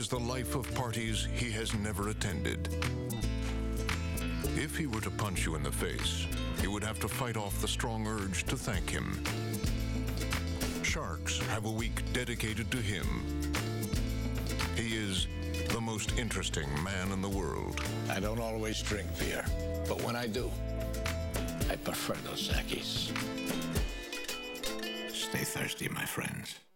is the life of parties he has never attended. If he were to punch you in the face, you would have to fight off the strong urge to thank him. Sharks have a week dedicated to him. He is the most interesting man in the world. I don't always drink beer, but when I do, I prefer those Equis. Stay thirsty, my friends.